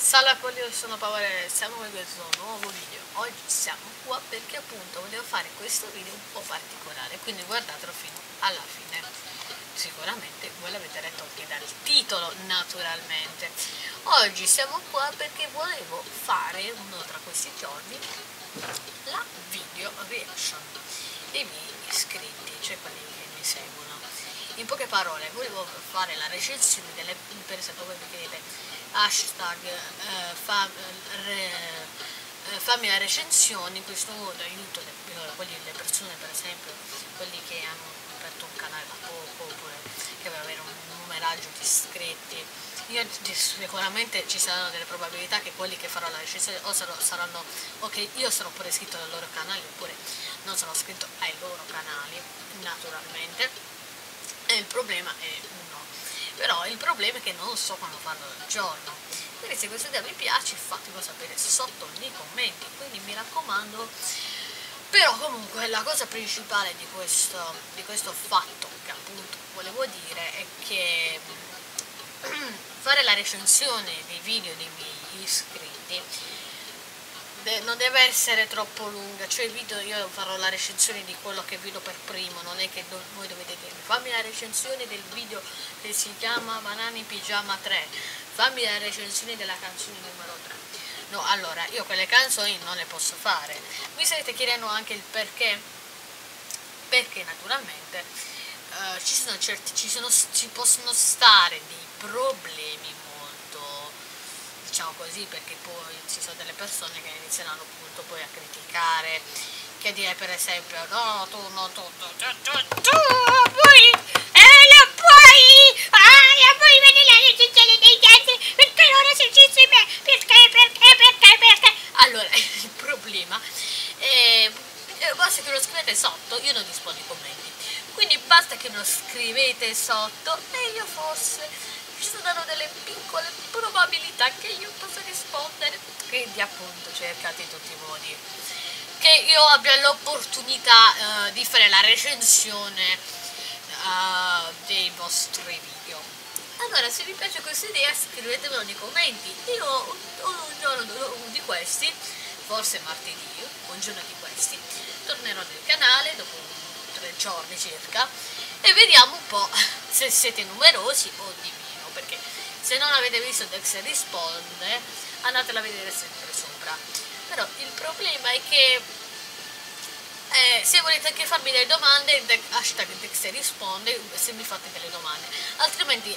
Salve a quelli, io sono Paola, siamo in questo nuovo video. Oggi siamo qua perché appunto volevo fare questo video un po' particolare, quindi guardatelo fino alla fine. Sicuramente voi l'avete letto anche dal titolo, naturalmente. Oggi siamo qua perché volevo fare, uno tra questi giorni, la video reaction dei miei iscritti, cioè quelli che mi seguono. In poche parole, volevo fare la recensione delle, per esempio voi mi chiedete hashtag fammi la recensione, in questo modo aiuto le persone, per esempio quelli che hanno aperto un canale da poco oppure che devono avere un numeraggio di iscritti. Sicuramente ci saranno delle probabilità che quelli che farò la recensione o saranno o che io sarò pure iscritto al loro canale oppure non sono iscritto ai loro canali, naturalmente. E il problema è uno, però il problema è che non so quando farlo dal giorno. Quindi se questo video vi piace fatemelo sapere sotto nei commenti, quindi mi raccomando. Però comunque la cosa principale di questo fatto che appunto volevo dire è che fare la recensione dei video dei miei iscritti non deve essere troppo lunga, cioè il video io farò la recensione di quello che vedo per primo, non è che voi dovete dirmi fammi la recensione del video che si chiama Banana in Pigiama 3, fammi la recensione della canzone numero 3. No, allora io quelle canzoni non le posso fare. Mi starete chiedendo anche il perché naturalmente ci possono stare dei problemi molto, diciamo così, perché poi ci sono delle persone che inizieranno appunto poi a criticare, che dire per esempio no tu no tu poi la poi vedi la recensione degli altri perché non recensi me perché allora il problema basta che lo scrivete sotto, io non rispondo ai commenti, quindi basta che lo scrivete sotto e io forse ci sono delle piccole probabilità che io possa rispondere, quindi appunto cercate in tutti i modi che io abbia l'opportunità di fare la recensione dei vostri video. Allora se vi piace questa idea scrivetemelo nei commenti. Io un giorno di questi, forse martedì, un giorno di questi tornerò nel canale dopo 3 giorni circa e vediamo un po' se siete numerosi o di meno, perché se non avete visto Dex risponde andatela a vedere sempre sopra. Però il problema è che se volete anche farmi delle domande hashtag Dex risponde se mi fate delle domande, altrimenti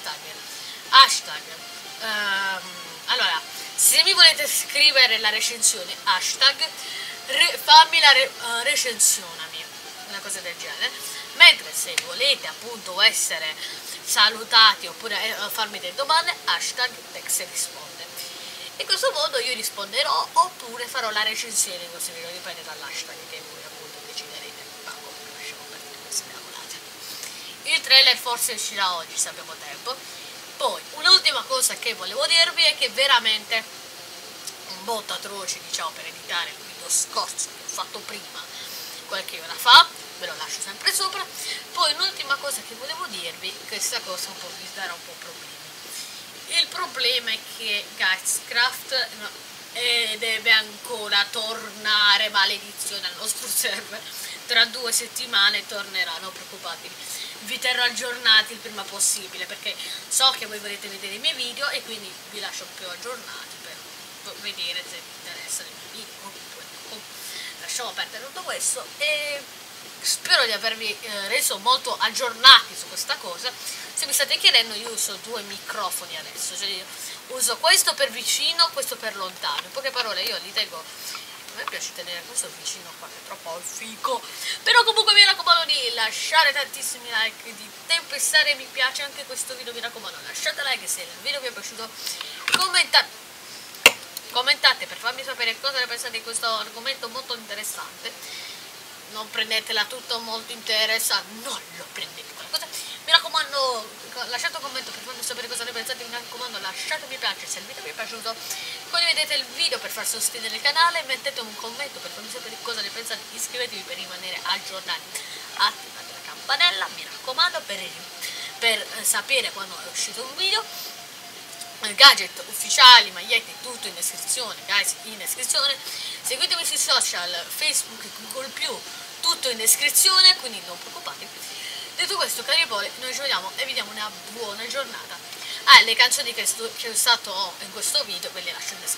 allora se mi volete scrivere la recensione hashtag fammi la recensionami, una cosa del genere, mentre se volete appunto essere salutati oppure farmi delle domande hashtag Dex risponde. In questo modo io risponderò oppure farò la recensione di questo video, dipende dall'hashtag che voi appunto deciderete. Ma comunque lasciamo perdere queste cavolate. Il trailer forse uscirà oggi se abbiamo tempo. Poi un'ultima cosa che volevo dirvi è che veramente un botto atroce, diciamo, per editare il video scorso che ho fatto prima qualche ora fa, ve lo lascio sempre sopra. Poi un'ultima cosa che volevo dirvi, questa cosa un po' vi darà un po' problemi. Il problema è che Geistcraft deve ancora tornare, maledizione, al nostro server. Tra 2 settimane tornerà, non preoccupatevi. Vi terrò aggiornati il prima possibile perché so che voi volete vedere i miei video e quindi vi lascio più aggiornati per vedere se vi interessano i miei video. Comunque, lasciamo perdere tutto questo e spero di avervi reso molto aggiornati su questa cosa. Se mi state chiedendo, io uso 2 microfoni adesso, cioè io uso questo per vicino, questo per lontano. In poche parole io li tengo, a me piace tenere questo vicino qua che è troppo al fico, però comunque mi raccomando di lasciare tantissimi like, di tempestare mi piace anche questo video, mi raccomando lasciate like se il video vi è piaciuto, commentate per farmi sapere cosa ne pensate di questo argomento molto interessante. Non prendetela tutto molto interessante, non lo prendete quella cosa. Mi raccomando, lasciate un commento per farmi sapere cosa ne pensate, mi raccomando lasciate mi piace se il video vi è piaciuto, condividete il video per far sostenere il canale, mettete un commento per farmi sapere cosa ne pensate, iscrivetevi per rimanere aggiornati, attivate la campanella, mi raccomando, per sapere quando è uscito un video. gadget ufficiali, magliette, tutto in descrizione, guys, in descrizione. Seguitemi sui social, Facebook, Google+, tutto in descrizione, quindi non preoccupatevi. Detto questo, cari poli, noi ci vediamo e vi diamo una buona giornata. Le canzoni che ho usato in questo video ve le lascio in descrizione.